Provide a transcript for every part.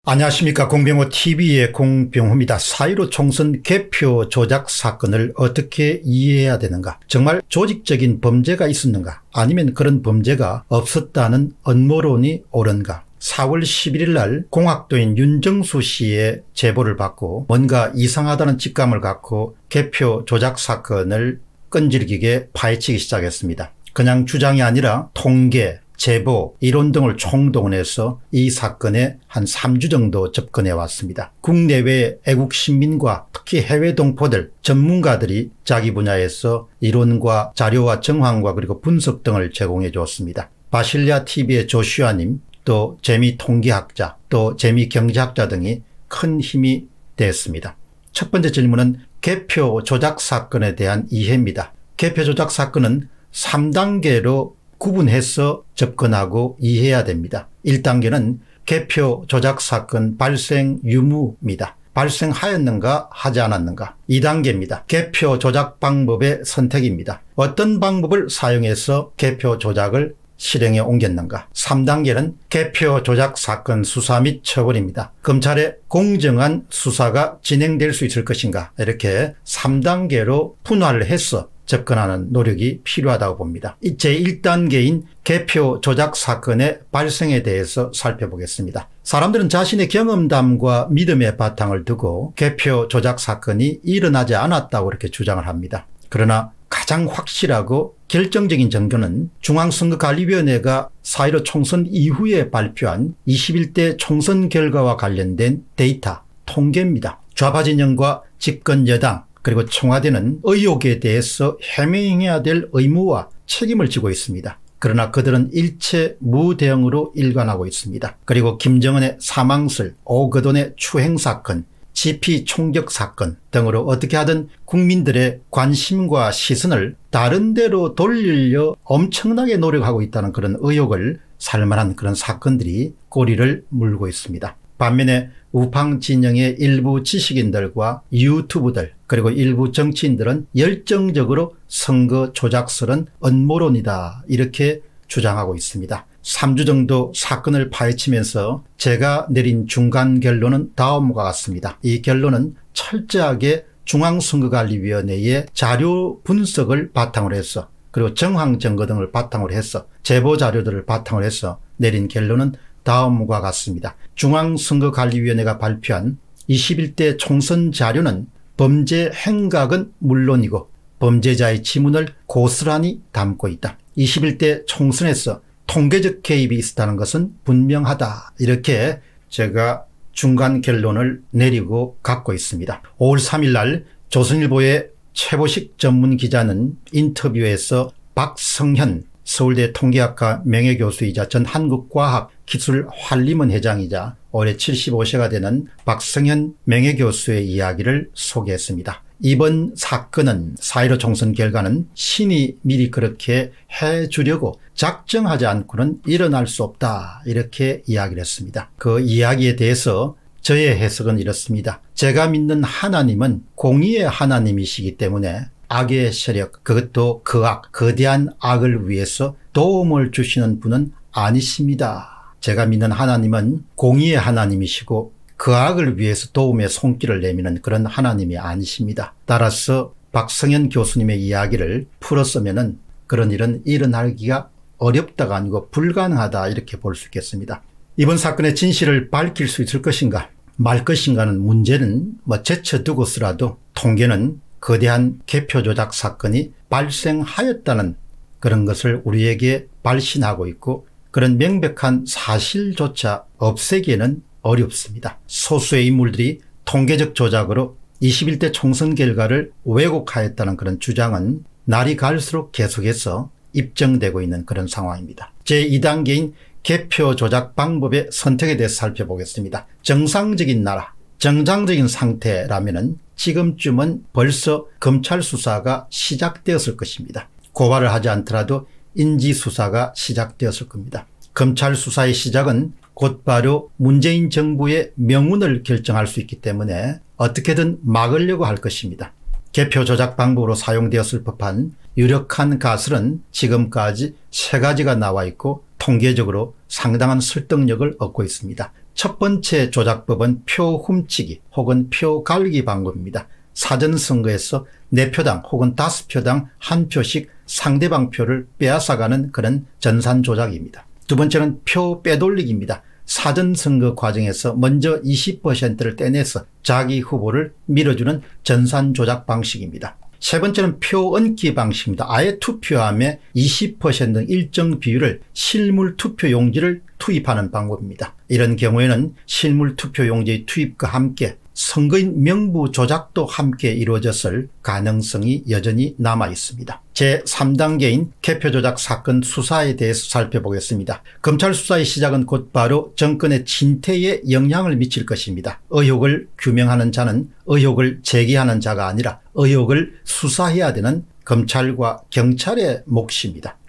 안녕하십니까. 공병호TV의 공병호입니다. 4.15 총선 개표 조작 사건을 어떻게 이해해야 되는가? 정말 조직적인 범죄가 있었는가? 아니면 그런 범죄가 없었다는 음모론이 옳은가? 4월 11일 날 공학도인 윤정수 씨의 제보를 받고 뭔가 이상하다는 직감을 갖고 개표 조작 사건을 끈질기게 파헤치기 시작했습니다. 그냥 주장이 아니라 통계, 제보, 이론 등을 총동원해서 이 사건에 한 3주 정도 접근해 왔습니다. 국내외 애국 시민과 특히 해외 동포들, 전문가들이 자기 분야에서 이론과 자료와 정황과 그리고 분석 등을 제공해 주었습니다. 바실리아TV의 조슈아님, 또 재미통계학자, 또 재미경제학자 등이 큰 힘이 됐습니다. 첫 번째 질문은 개표 조작 사건에 대한 이해입니다. 개표 조작 사건은 3단계로 구분해서 접근하고 이해해야 됩니다. 1단계는 개표 조작 사건 발생 유무입니다. 발생하였는가 하지 않았는가. 2단계입니다. 개표 조작 방법의 선택입니다. 어떤 방법을 사용해서 개표 조작을 실행에 옮겼는가. 3단계는 개표 조작 사건 수사 및 처벌입니다. 검찰의 공정한 수사가 진행될 수 있을 것인가. 이렇게 3단계로 분할을 해서 접근하는 노력이 필요하다고 봅니다. 제1단계인 개표 조작 사건의 발생에 대해서 살펴보겠습니다. 사람들은 자신의 경험담과 믿음의 바탕을 두고 개표 조작 사건이 일어나지 않았다고 이렇게 주장을 합니다. 그러나 가장 확실하고 결정적인 증거는 중앙선거관리위원회가 4.15 총선 이후에 발표한 21대 총선 결과와 관련된 데이터, 통계입니다. 좌파 진영과 집권 여당 그리고 청와대는 의혹에 대해서 해명해야 될 의무와 책임을 지고 있습니다. 그러나 그들은 일체 무대응으로 일관하고 있습니다. 그리고 김정은의 사망설, 오거돈의 추행사건, GP 총격 사건 등으로 어떻게 하든 국민들의 관심과 시선을 다른 데로 돌리려 엄청나게 노력하고 있다는 그런 의혹을 살만한 그런 사건들이 꼬리를 물고 있습니다. 반면에 우팡 진영의 일부 지식인들과 유튜브들 그리고 일부 정치인들은 열정적으로 선거 조작설은 음모론이다 이렇게 주장하고 있습니다. 3주 정도 사건을 파헤치면서 제가 내린 중간 결론은 다음과 같습니다. 이 결론은 철저하게 중앙선거관리위원회의 자료 분석을 바탕으로 해서 그리고 정황 증거 등을 바탕으로 해서 제보 자료들을 바탕으로 해서 내린 결론은 다음과 같습니다. 중앙선거관리위원회가 발표한 21대 총선 자료는 범죄 행각은 물론이고 범죄자의 지문을 고스란히 담고 있다. 21대 총선에서 통계적 개입이 있었다는 것은 분명하다. 이렇게 제가 중간 결론을 내리고 갖고 있습니다. 5월 3일 날 조선일보의 최보식 전문기자는 인터뷰에서 박성현 서울대 통계학과 명예교수이자 전 한국과학기술환림원 회장이자 올해 75세가 되는 박성현 명예교수의 이야기를 소개했습니다. 이번 사건은 4.15 총선 결과는 신이 미리 그렇게 해주려고 작정하지 않고는 일어날 수 없다 이렇게 이야기를 했습니다. 그 이야기에 대해서 저의 해석은 이렇습니다. 제가 믿는 하나님은 공의의 하나님이시기 때문에 악의 세력, 그것도 그 악, 거대한 악을 위해서 도움을 주시는 분은 아니십니다. 제가 믿는 하나님은 공의의 하나님이시고 그 악을 위해서 도움의 손길을 내미는 그런 하나님이 아니십니다. 따라서 박성현 교수님의 이야기를 풀었으면은 그런 일은 일어나기가 어렵다가 아니고 불가능하다 이렇게 볼 수 있겠습니다. 이번 사건의 진실을 밝힐 수 있을 것인가 말 것인가는 문제는 제쳐두고서라도 통계는 거대한 개표 조작 사건이 발생하였다는 그런 것을 우리에게 발신하고 있고 그런 명백한 사실조차 없애기에는 어렵습니다. 소수의 인물들이 통계적 조작으로 21대 총선 결과를 왜곡하였다는 그런 주장은 날이 갈수록 계속해서 입증되고 있는 그런 상황입니다. 제2단계인 개표 조작 방법의 선택에 대해서 살펴보겠습니다. 정상적인 나라, 정상적인 상태라면은 지금쯤은 벌써 검찰 수사가 시작되었을 것입니다. 고발을 하지 않더라도 인지수사가 시작되었을 겁니다. 검찰 수사의 시작은 곧바로 문재인 정부의 명운을 결정할 수 있기 때문에 어떻게든 막으려고 할 것입니다. 개표 조작 방법으로 사용되었을 법한 유력한 가설은 지금까지 3가지가 나와 있고 통계적으로 상당한 설득력을 얻고 있습니다. 첫 번째 조작법은 표 훔치기 혹은 표 갈기 방법입니다. 사전선거에서 4표당 혹은 5표당 1표씩 상대방 표를 빼앗아가는 그런 전산 조작입니다. 두 번째는 표 빼돌리기입니다. 사전선거 과정에서 먼저 20%를 떼내서 자기 후보를 밀어주는 전산 조작 방식입니다. 세 번째는 표 얹기 방식입니다. 아예 투표함에 20% 일정 비율을 실물 투표용지를 투입하는 방법입니다. 이런 경우에는 실물 투표용지의 투입과 함께 선거인 명부 조작도 함께 이루어졌을 가능성이 여전히 남아 있습니다. 제3단계인 개표 조작 사건 수사에 대해서 살펴보겠습니다. 검찰 수사의 시작은 곧바로 정권의 진퇴에 영향을 미칠 것입니다. 의혹을 규명하는 자는 의혹을 제기하는 자가 아니라 의혹을 수사해야 되는 검찰과 경찰의 몫입니다.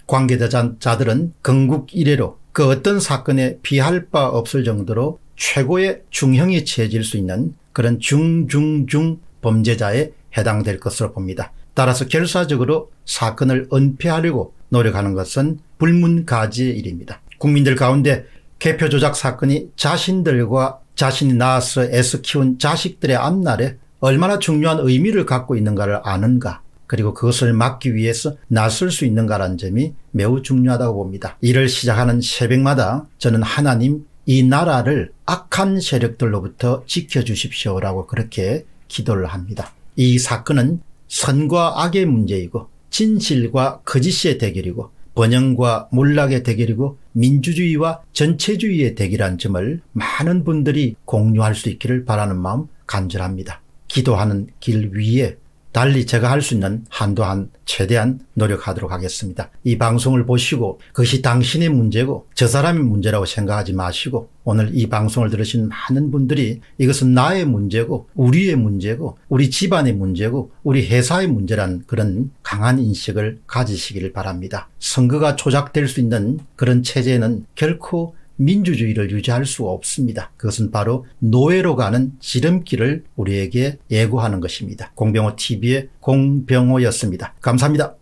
관계자들은 건국 이래로 그 어떤 사건에 비할 바 없을 정도로 최고의 중형이 처해질 수 있는 그런 중중중 범죄자에 해당될 것으로 봅니다. 따라서 결사적으로 사건을 은폐하려고 노력하는 것은 불문가지의 일입니다. 국민들 가운데 개표 조작 사건이 자신들과 자신이 낳아서 애써 키운 자식들의 앞날에 얼마나 중요한 의미를 갖고 있는가를 아는가, 그리고 그것을 막기 위해서 나설 수 있는가라는 점이 매우 중요하다고 봅니다. 이를 시작하는 새벽마다 저는 하나님, 이 나라를 악한 세력들로부터 지켜주십시오라고 그렇게 기도를 합니다. 이 사건은 선과 악의 문제이고 진실과 거짓의 대결이고 번영과 몰락의 대결이고 민주주의와 전체주의의 대결이라는 점을 많은 분들이 공유할 수 있기를 바라는 마음 간절합니다. 기도하는 길 위에 달리 제가 할 수 있는 한도한 최대한 노력하도록 하겠습니다. 이 방송을 보시고 그것이 당신의 문제고 저 사람의 문제라고 생각하지 마시고 오늘 이 방송을 들으신 많은 분들이 이것은 나의 문제고 우리의 문제고 우리 집안의 문제고 우리 회사의 문제라는 그런 강한 인식을 가지시기를 바랍니다. 선거가 조작될 수 있는 그런 체제는 결코 민주주의를 유지할 수 없습니다. 그것은 바로 노예로 가는 지름길을 우리에게 예고하는 것입니다. 공병호 TV의 공병호였습니다. 감사합니다.